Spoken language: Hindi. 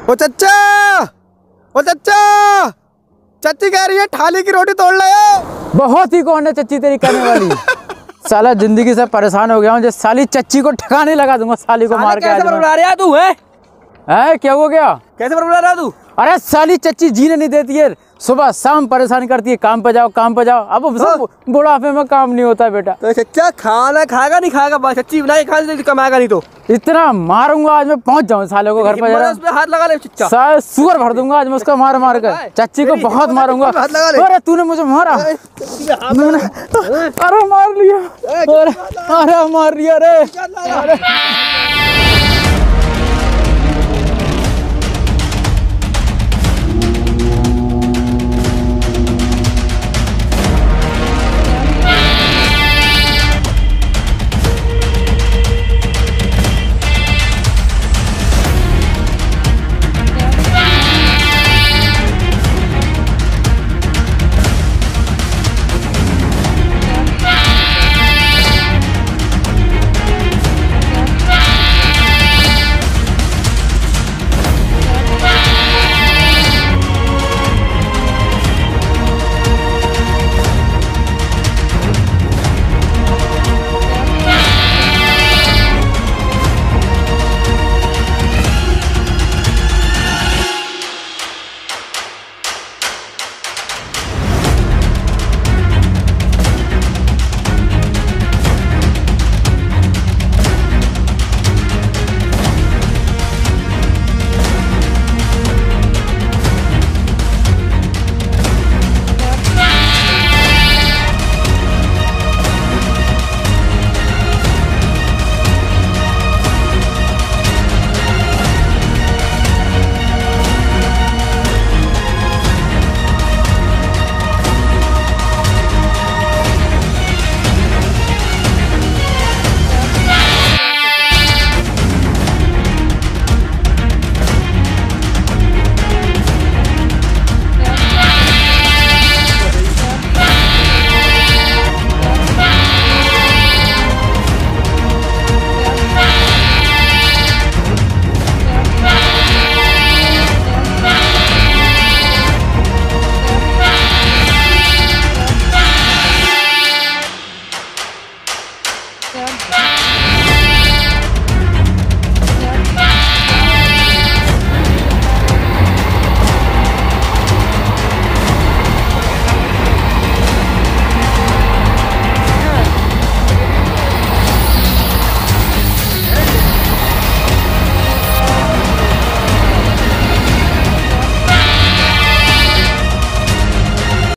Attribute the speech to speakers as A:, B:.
A: ओ चच्चा, ओ चच्चा, चच्ची कह रही है थाली की रोटी तोड़ ले।
B: बहुत ही कौन है चच्ची तेरी करने वाली। साला जिंदगी से परेशान हो गया हूँ, जो साली चच्ची को ठिकाने लगा दूंगा, साली को मार के।
A: कैसे बरबड़ा रहा तू है?
B: क्या हो गया?
A: कैसे बरबड़ा रहा तू?
B: अरे साली चच्ची जीने नहीं देती है, सुबह शाम परेशान करती है, काम पे जाओ काम पे जाओ। अब सब बुढ़ापे में काम नहीं होता बेटा।
A: तो चच्चा खाना खाएगा नहीं खाएगा, चच्ची बनाई खाने से कमाएगा नहीं तो
B: इतना मारूंगा आज मैं, पहुंच जाऊं साले को घर पर,
A: हाथ लगा ले चच्चा,
B: सुअर भर दूंगा आज मैं उसका मार मार कर। चच्ची को बहुत मारूंगा। अरे तूने मुझे मारा, अरे मार लिया, अरे मार लिया रे।